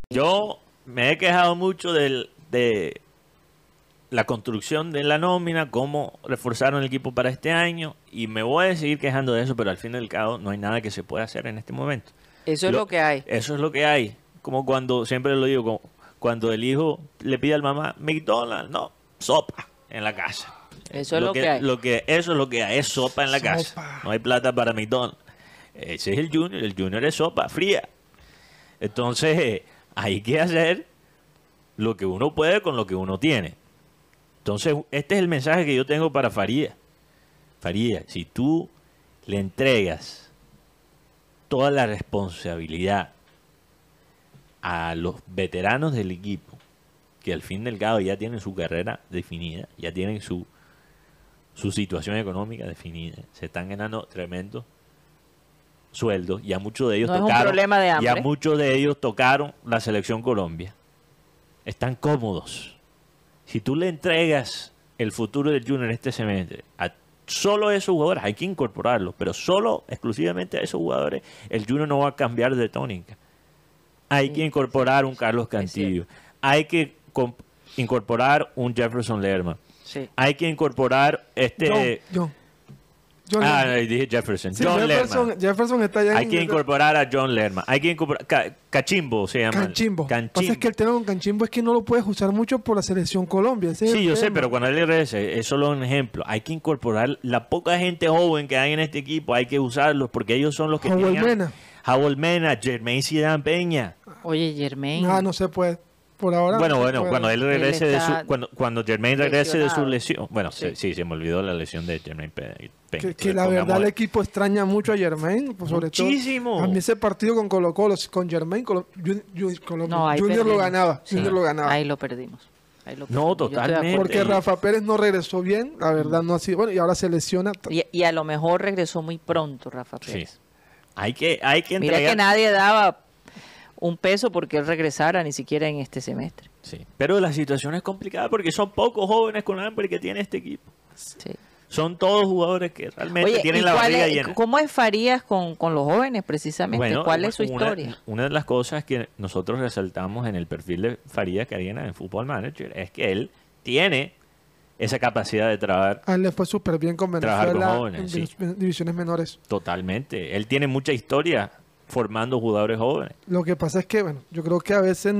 Yo me he quejado mucho de la construcción de la nómina, cómo reforzaron el equipo para este año, y me voy a seguir quejando de eso, pero al fin y al cabo no hay nada que se pueda hacer en este momento. Eso es lo que hay. Eso es lo que hay. Como cuando, siempre lo digo, cuando el hijo le pide al mamá, McDonald's, no, sopa en la casa. Eso es lo que hay. Eso es lo que hay, es sopa en la casa. No hay plata para McDonald's. Ese es el Junior es sopa fría. Entonces, hay que hacer lo que uno puede con lo que uno tiene. Entonces, este es el mensaje que yo tengo para Faría. Faría, si tú le entregas toda la responsabilidad a los veteranos del equipo, que al fin del cabo ya tienen su carrera definida, ya tienen su situación económica definida, se están ganando tremendos sueldos, ya muchos de ellos No es un problema de hambre. ya muchos de ellos tocaron la selección Colombia, están cómodos. Si tú le entregas el futuro del Junior este semestre a solo esos jugadores, hay que incorporarlos, pero solo exclusivamente a esos jugadores, el Junior no va a cambiar de tónica. Hay que incorporar un Carlos Cantillo, hay que incorporar un Jefferson Lerma, hay que incorporar John dije Jefferson. Sí, John Lerma. Jefferson está allá. Hay que incorporar a John Lerma. Hay que incorporar Cachimbo se llama. Canchimbo. Lo que pasa es que el tema con Canchimbo es que no lo puedes usar mucho por la selección Colombia. Sí, yo sé, pero cuando él regrese, es solo un ejemplo. Hay que incorporar la poca gente joven que hay en este equipo. Hay que usarlos porque ellos son los que tienen. Howell Mena, Jermaine Zidane Peña. Oye, Jermaine. No se puede. Por ahora. Bueno, cuando él regrese cuando Jermaine regrese de su lesión. Bueno, sí, se me olvidó la lesión de Jermaine Peña. Que la verdad el equipo extraña mucho a Jermaine, pues sobre muchísimo. Todo. A mí ese partido con Colo-Colo, con Jermaine, Junior lo ganaba. Sí. Junior lo ganaba. Ahí lo perdimos. No, totalmente. Porque Rafa Pérez no regresó bien, la verdad no ha sido. Bueno, y ahora se lesiona. Y a lo mejor regresó muy pronto Rafa Pérez. Sí. Hay que entregar. Mira que nadie daba un peso porque él regresara ni siquiera en este semestre. Sí, pero la situación es complicada porque son pocos jóvenes con hambre que tiene este equipo. Sí. Son todos jugadores que realmente tienen la barriga llena. ¿Cómo es Farías con los jóvenes precisamente? Bueno, ¿Cuál es su historia? Una de las cosas que nosotros resaltamos en el perfil de Farías Carena en Football Manager es que él tiene esa capacidad de trabajar. A él le fue súper bien con Venezuela con jóvenes, en divisiones menores. Totalmente. Él tiene mucha historia formando jugadores jóvenes. Lo que pasa es que, bueno, yo creo que a veces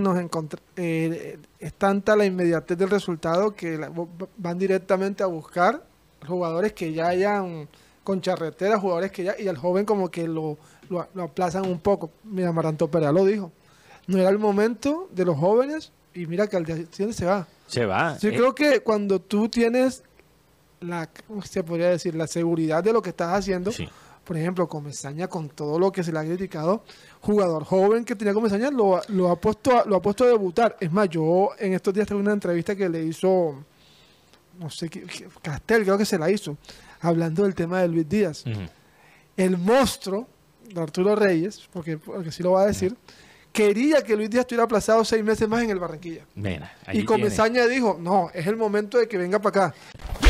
es tanta la inmediatez del resultado que van directamente a buscar jugadores que ya hayan con charreteras, jugadores que ya, y al joven como que lo aplazan un poco. Mira, Maranto Perea lo dijo. No era el momento de los jóvenes y mira que al día siguiente se va. Se va. Yo creo que cuando tú tienes ¿cómo se podría decir? La seguridad de lo que estás haciendo. Sí. Por ejemplo, Comesaña, con todo lo que se le ha criticado, jugador joven que tenía Comesaña, lo ha puesto a debutar. Es más, yo en estos días tuve una entrevista que le hizo, no sé, Castel, creo que se la hizo, hablando del tema de Luis Díaz. El monstruo de Arturo Reyes, porque sí lo va a decir, quería que Luis Díaz estuviera aplazado 6 meses más en el Barranquilla. Mira, y Comesaña dijo, no, es el momento de que venga para acá.